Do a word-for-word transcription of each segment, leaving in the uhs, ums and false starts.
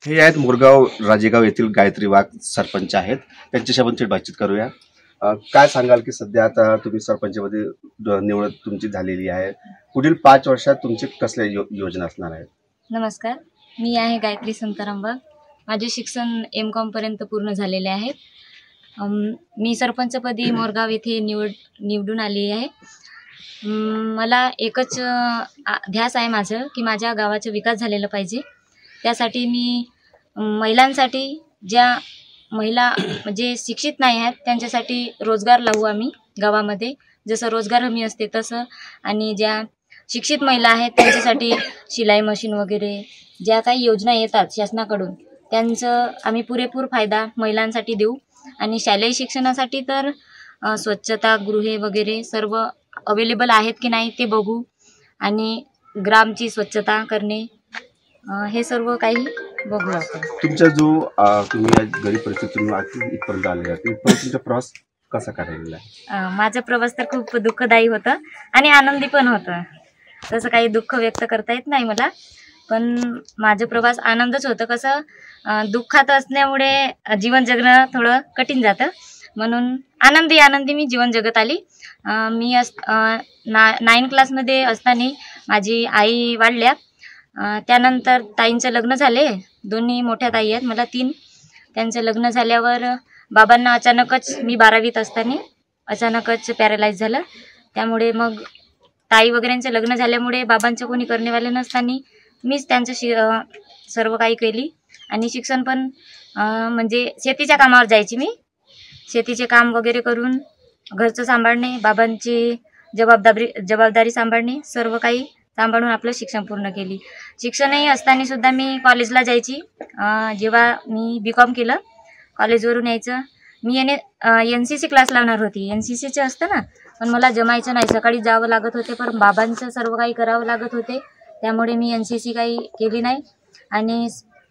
हे आहेत मोरगाव राजेगाव येथील गायत्री वाघ सरपंच आहेत. त्यांच्याशी आपण थेट बातचीत करूया. अ, काय सांगाल की सध्या आता तुम्ही सरपंचमध्ये द- निवड तुमची झालेली आहे. पुढील पाच वर्षात तुमची कसल्या यो, योजना असणार आहेत? नमस्कार, मी आहे गायत्री संताराम वाघ. माझे शिक्षण एम कॉम पर्यंत पूर्ण झालेले आहे. अम, मी सरपंचपदी मोरगाव येथे निवड निवडून आली आहे. अम, मला एकच अ, आ- ध्यास आहे माझं की माझ्या गावाचा विकास झालेला पाहिजे. त्यासाठी मी अम, महिलांसाठी, ज्या महिला म्हणजे शिक्षित नाही आहेत त्यांच्यासाठी रोजगार लावू आम्ही गावामध्ये. जसं रोजगार हमी असते तसं, आणि ज्या शिक्षित महिला आहेत त्यांच्यासाठी शिलाई मशीन वगैरे ज्या काही योजना येतात शासनाकडून, त्यांचं आम्ही पुरेपूर फायदा महिलांसाठी देऊ. आणि शालेय शिक्षणासाठी तर अ, स्वच्छतागृहे वगैरे सर्व अवेलेबल आहेत की नाही ते बघू, आणि ग्रामची स्वच्छता करणे, अ, हे सर्व काही बघू आपण. तुमचा जो अ, तुम्ही या गरीब परिस्थितीतून आज इथपर्यंत आले आहात, इथपर्यंत तुमचा प्रवास कसा करायला आहे? अ, माझा प्रवास तर खूप दुःखदायी होता आणि आनंदी पण होतं. तसं काही दुःख व्यक्त करता येत नाही मला, पण माझं प्रवास आनंदच होतं. कसं अ, दुःखात असल्यामुळे अ, जीवन जगणं थोडं कठीण जातं, म्हणून आनंदी आनंदी मी जीवन जगत आली. अ, मी अस अ, ना नाईन क्लासमध्ये असताना माझी आई वाढल्या. अ, त्यानंतर ताईंचं लग्न झाले. दोन्ही मोठ्या ताई आहेत मला, तीन. त्यांचं लग्न झाल्यावर बाबांना अचानकच, मी बारावीत असताना अचानकच पॅरालाइज झालं. त्यामुळे मग ताई वगैरेंचं लग्न झाल्यामुळे बाबांचं कोणी करणेवाले नसताना मीच त्यांचं शि अ, सर्व काही केली. आणि शिक्षण पण अ, म्हणजे शेतीच्या कामावर जायची मी. शेतीचे काम वगैरे करून घरचं सांभाळणे, बाबांची जबाबदारी जबाबदारी सांभाळणे, सर्व काही सांभाळून आपलं शिक्षण पूर्ण केली. शिक्षणही असताना सुद्धा मी कॉलेजला जायची. अ, जेव्हा मी बी कॉम केलं, कॉलेजवरून यायचं. मी N N C C class लावणार होती. एन सी सीचं असतं ना, पण मला जमायचं नाही. सकाळी जावं लागत होते, पण बाबांचं सर्व काही करावं लागत होते. त्यामुळे मी एन सी सी काही केली नाही आणि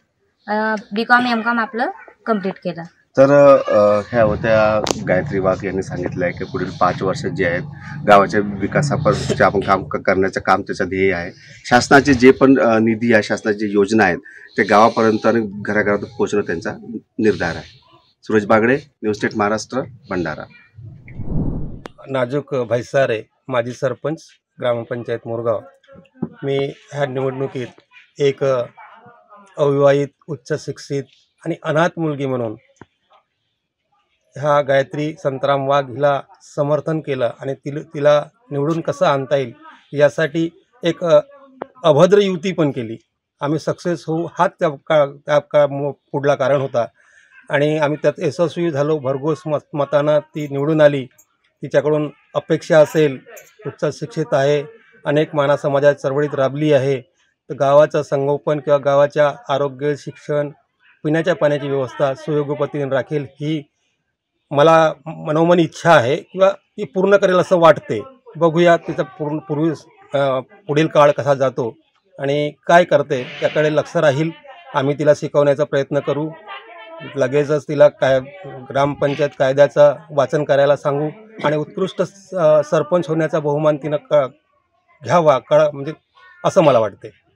बी कॉम एम कॉम आपलं कम्प्लीट केलं. तर अ, ह्या होत्या गायत्री वाघ यांनी सांगितलं आहे की पुढील पाच वर्ष जे आहेत गावाच्या विकासापर आपण काम क- करण्याचं काम त्याचं ध्येय आहे. शासनाचे जे पण अ, निधी आहे, शासनाची जे योजना आहेत ते गावापर्यंत आणि घराघरात पोहोचणं त्यांचा निर्धार आहे. Suraj Bagade, news state Maharashtra, Bhandara. नाजूक भाईसारे, माजी सरपंच, ग्रामपंचायत मोरगाव. मी ह्या निवडणुकीत एक अविवाहित, उच्च शिक्षित आणि अनाथ मुलगी म्हणून ह्या गायत्री संतराम वाघ हिला समर्थन केलं आणि तिला तिला निवडून कसं आणता येईल यासाठी एक अ, अभद्र युती पण केली. आम्ही सक्सेस होऊ हाच त्या का त्या का मो- पुढला कारण होता आणि आम्ही त्यात यशस्वी झालो. भरघोस मत मतानं ती निवडून आली. तिच्याकडून अपेक्षा असेल, उच्च शिक्षित आहे, अनेक माना समाजात चळवळीत राबली आहे, तर गावाचं संगोपन किंवा गावाच्या आरोग्य, शिक्षण, पिण्याच्या पाण्याची व्यवस्था सुयोग्य पद्धतीने राखेल ही मला मनोमन इच्छा आहे किंवा ती पूर्ण करेल असं वाटते. बघूया तिचा पूर्ण पूर्वी अ, पुढील काळ कसा जातो आणि काय करते त्याकडे लक्ष राहील. आम्ही तिला शिकवण्याचा प्रयत्न करू. लगेचच तिला काय ग्रामपंचायत कायद्याचं वाचन करायला सांगू आणि उत्कृष्ट स- सरपंच होण्याचा बहुमान तिनं क घ्यावा कळ म्हणजे असं मला वाटते.